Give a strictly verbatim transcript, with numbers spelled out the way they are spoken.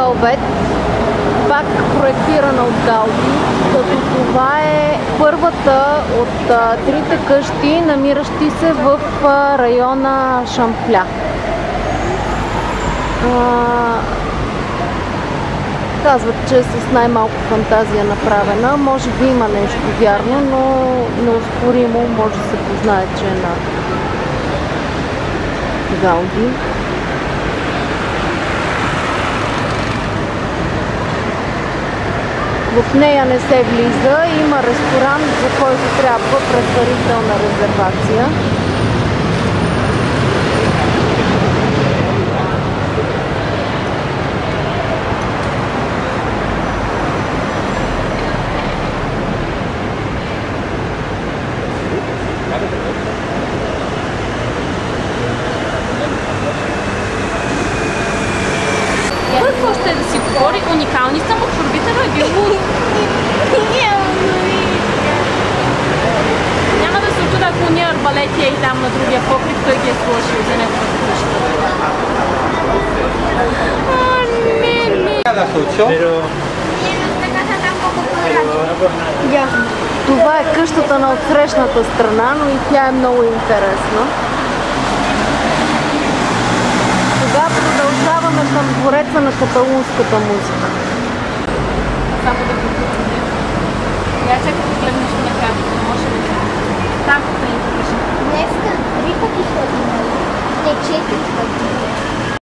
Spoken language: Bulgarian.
Велвет, пак проектирана от Гауди, като това е първата от а, трите къщи, намиращи се в а, района Шампля. А, казват, че е с най-малко фантазия направена. Може би има нещо вярно, но неоспоримо може да се познае, че е на Гауди. В нея не се влиза, има ресторант, за който трябва предварителна резервация. Какво ще да си говори? Уникални са, отворбително е било. Няма да се очуда, ако уния арбалети е и там на другия покрив, той ги е сложил за неговата къща. Това е къщата на отсрещната страна, но и тя е много интересна. Сега продължаваме към двореца на каталунската музика. Само да го покажа. Я чакай да гледнеш на картата, може ли? Там да ни покажа. Днеска три пъти ходим. Не, четири пъти.